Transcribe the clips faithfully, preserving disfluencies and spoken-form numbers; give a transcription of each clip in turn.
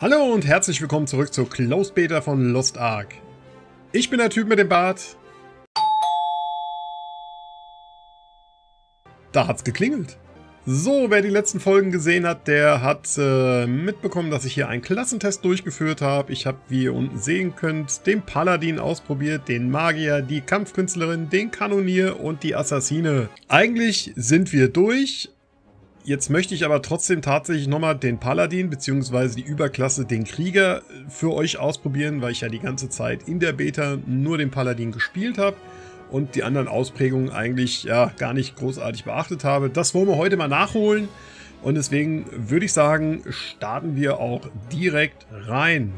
Hallo und herzlich willkommen zurück zur Closed Beta von Lost Ark. Ich bin der Typ mit dem Bart. Da hat's geklingelt. So, wer die letzten Folgen gesehen hat, der hat äh, mitbekommen, dass ich hier einen Klassentest durchgeführt habe. Ich habe, wie ihr unten sehen könnt, den Paladin ausprobiert, den Magier, die Kampfkünstlerin, den Kanonier und die Assassine. Eigentlich sind wir durch. Jetzt möchte ich aber trotzdem tatsächlich nochmal den Paladin bzw. die Überklasse, den Krieger, für euch ausprobieren, weil ich ja die ganze Zeit in der Beta nur den Paladin gespielt habe und die anderen Ausprägungen eigentlich ja gar nicht großartig beachtet habe. Das wollen wir heute mal nachholen und deswegen würde ich sagen, starten wir auch direkt rein.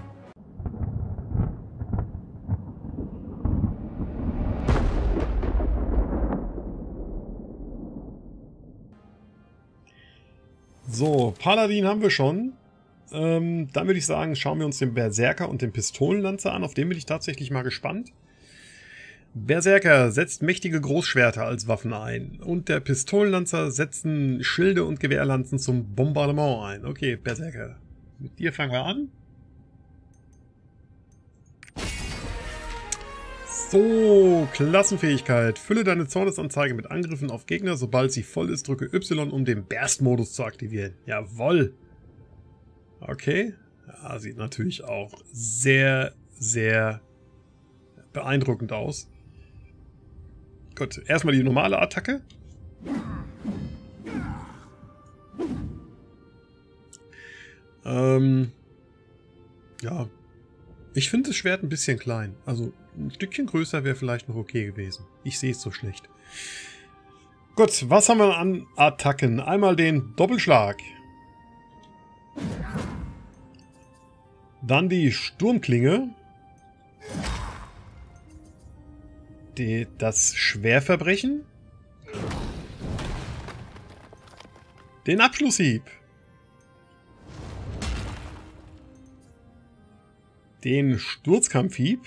So, Paladin haben wir schon. Ähm, dann würde ich sagen, schauen wir uns den Berserker und den Pistolenlanzer an. Auf den bin ich tatsächlich mal gespannt. Berserker setzt mächtige Großschwerter als Waffen ein. Und der Pistolenlanzer setzen Schilde und Gewehrlanzen zum Bombardement ein. Okay, Berserker. Mit dir fangen wir an. So, Klassenfähigkeit. Fülle deine Zornesanzeige mit Angriffen auf Gegner. Sobald sie voll ist, drücke Y, um den Burst-Modus zu aktivieren. Jawoll. Okay. Ja, sieht natürlich auch sehr, sehr beeindruckend aus. Gut, erstmal die normale Attacke. Ähm, ja. Ich finde das Schwert ein bisschen klein. Also ein Stückchen größer wäre vielleicht noch okay gewesen. Ich sehe es so schlecht. Gut, was haben wir an Attacken? Einmal den Doppelschlag. Dann die Sturmklinge. Die, das Schwerverbrechen. Den Abschlusshieb. Den Sturzkampfhieb.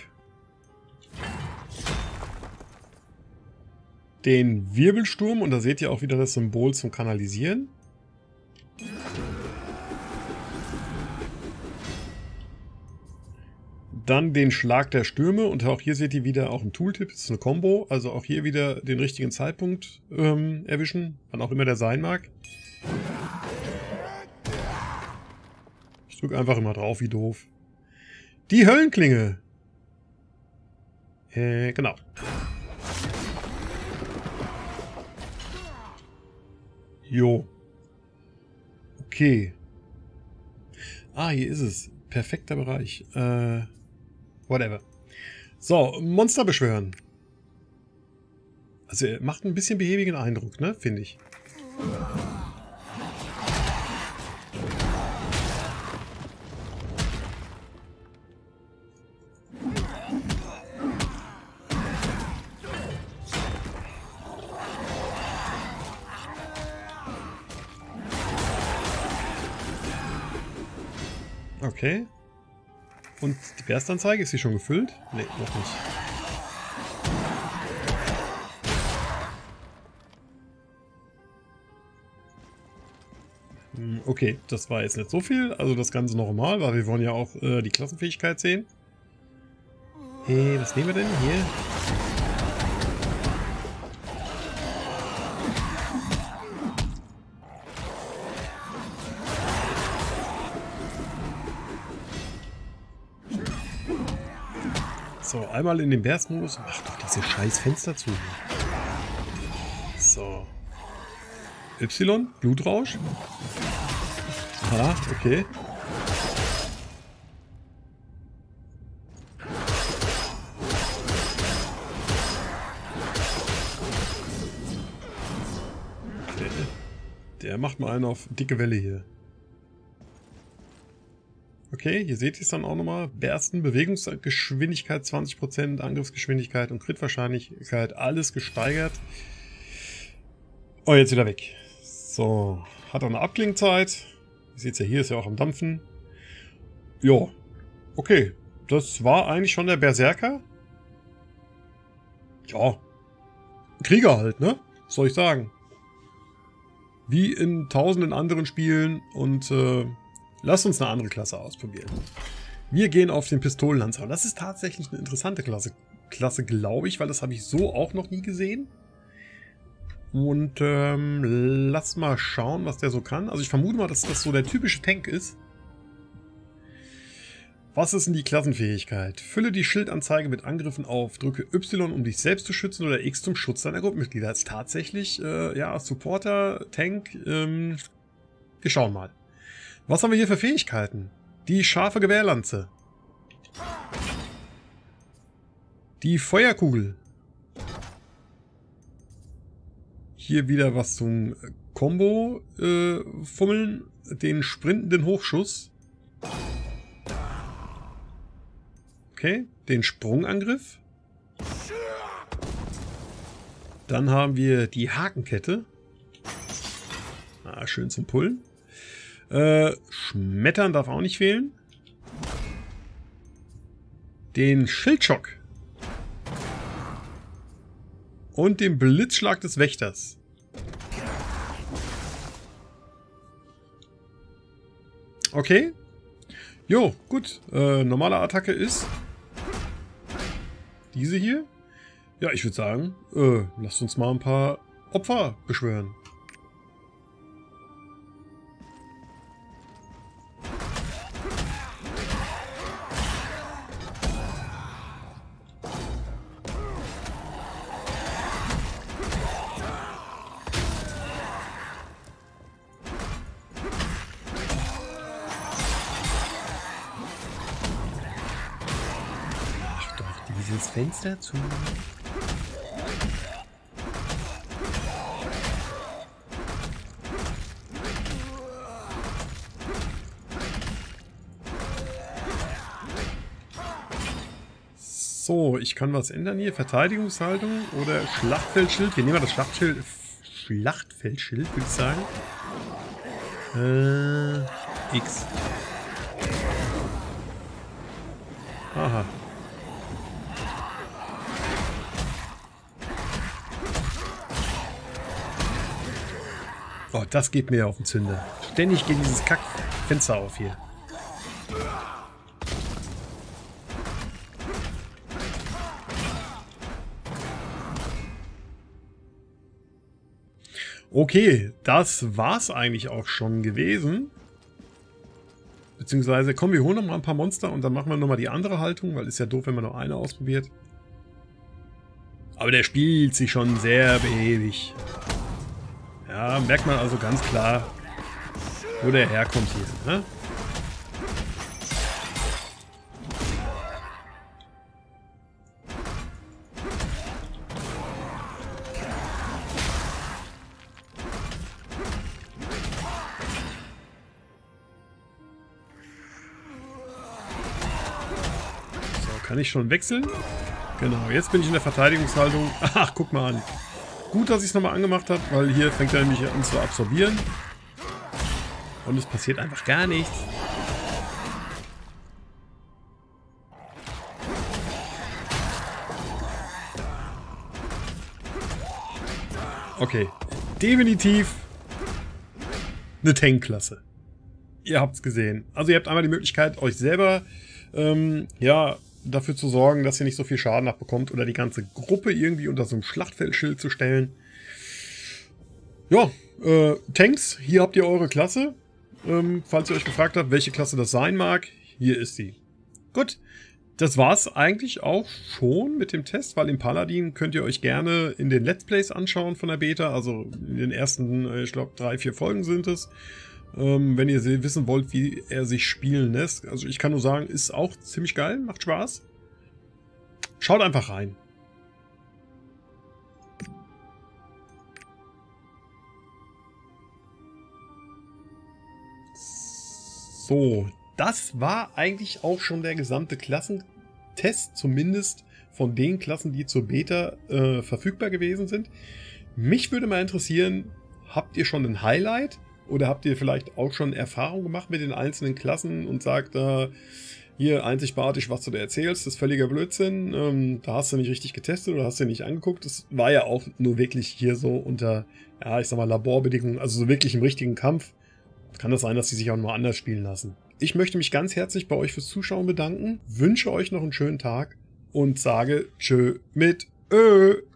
Den Wirbelsturm, und da seht ihr auch wieder das Symbol zum Kanalisieren. Dann den Schlag der Stürme, und auch hier seht ihr wieder auch ein Tooltip, das ist eine Combo, also auch hier wieder den richtigen Zeitpunkt ähm, erwischen, wann auch immer der sein mag. Ich drücke einfach immer drauf, wie doof. Die Höllenklinge. Äh, genau. Jo. Okay. Ah, hier ist es. Perfekter Bereich. Äh, whatever. So, Monster beschwören. Also, er macht ein bisschen behäbigen Eindruck, ne? Finde ich. Okay. Und die Berstanzeige, ist sie schon gefüllt? Ne, noch nicht. Okay, das war jetzt nicht so viel. Also das Ganze normal, weil wir wollen ja auch äh, die Klassenfähigkeit sehen. Hey, was nehmen wir denn hier? So, einmal in den Burst-Modus. Mach doch diese scheiß Fenster zu. So. Y, Blutrausch. Aha, okay. Okay. Der macht mal einen auf dicke Welle hier. Okay, hier seht ihr es dann auch nochmal. Bersten, Bewegungsgeschwindigkeit zwanzig Prozent, Angriffsgeschwindigkeit und Crit-Wahrscheinlichkeit, alles gesteigert. Oh, jetzt wieder weg. So, hat auch eine Abklingzeit. Ihr seht es ja, hier ist ja auch am Dampfen. Jo, okay. Das war eigentlich schon der Berserker. Ja, Krieger halt, ne? Was soll ich sagen? Wie in tausenden anderen Spielen und äh, Lasst uns eine andere Klasse ausprobieren. Wir gehen auf den Pistolenlanzer. Das ist tatsächlich eine interessante Klasse, Klasse glaube ich, weil das habe ich so auch noch nie gesehen. Und ähm, lass mal schauen, was der so kann. Also ich vermute mal, dass das so der typische Tank ist. Was ist denn die Klassenfähigkeit? Fülle die Schildanzeige mit Angriffen auf. Drücke Y, um dich selbst zu schützen, oder X zum Schutz deiner Gruppenmitglieder. Das ist tatsächlich, äh, ja, Supporter, Tank. Ähm, wir schauen mal. Was haben wir hier für Fähigkeiten? Die scharfe Gewehrlanze. Die Feuerkugel. Hier wieder was zum Combo äh, fummeln. Den sprintenden Hochschuss. Okay, den Sprungangriff. Dann haben wir die Hakenkette. Ah, schön zum Pullen. Äh, Schmettern darf auch nicht fehlen. Den Schildschock. Und den Blitzschlag des Wächters. Okay. Jo, gut. Äh, normale Attacke ist diese hier. Ja, ich würde sagen, äh, lasst uns mal ein paar Opfer beschwören. Dieses Fenster zu. So, ich kann was ändern hier. Verteidigungshaltung oder Schlachtfeldschild. Wir nehmen mal das Schlachtschild. Schlachtfeldschild, würde ich sagen. Äh, X. Aha. Oh, das geht mir auf den Zünder. Ständig geht dieses Kackfenster auf hier. Okay, das war's eigentlich auch schon gewesen. Beziehungsweise, komm, wir holen noch mal ein paar Monster und dann machen wir noch mal die andere Haltung, weil ist ja doof, wenn man nur eine ausprobiert. Aber der spielt sich schon sehr behäbig. Ja, merkt man also ganz klar, wo der herkommt hier. Ne? So, kann ich schon wechseln? Genau, jetzt bin ich in der Verteidigungshaltung. Ach, guck mal an. Gut, dass ich es nochmal angemacht habe, weil hier fängt er nämlich an zu absorbieren. Und es passiert einfach gar nichts. Okay, definitiv eine Tankklasse. Ihr habt es gesehen. Also ihr habt einmal die Möglichkeit, euch selber ähm, ja, dafür zu sorgen, dass ihr nicht so viel Schaden abbekommt oder die ganze Gruppe irgendwie unter so einem Schlachtfeldschild zu stellen. Ja, äh, Tanks, hier habt ihr eure Klasse. Ähm, falls ihr euch gefragt habt, welche Klasse das sein mag, hier ist sie. Gut, das war's eigentlich auch schon mit dem Test, weil im Paladin könnt ihr euch gerne in den Let's Plays anschauen von der Beta. Also in den ersten, ich glaube, drei, vier Folgen sind es. Ähm, wenn ihr wissen wollt, wie er sich spielen lässt. Also ich kann nur sagen, ist auch ziemlich geil, macht Spaß. Schaut einfach rein. So, das war eigentlich auch schon der gesamte Klassentest, zumindest von den Klassen, die zur Beta äh, verfügbar gewesen sind. Mich würde mal interessieren, habt ihr schon ein Highlight? Oder habt ihr vielleicht auch schon Erfahrung gemacht mit den einzelnen Klassen und sagt, äh, hier einzigartig, was du da erzählst, das ist völliger Blödsinn, ähm, da hast du nicht richtig getestet oder hast du nicht angeguckt. Das war ja auch nur wirklich hier so unter, ja, ich sag mal, Laborbedingungen, also so wirklich im richtigen Kampf. Kann das sein, dass die sich auch noch anders spielen lassen. Ich möchte mich ganz herzlich bei euch fürs Zuschauen bedanken, wünsche euch noch einen schönen Tag und sage tschö mit Ö.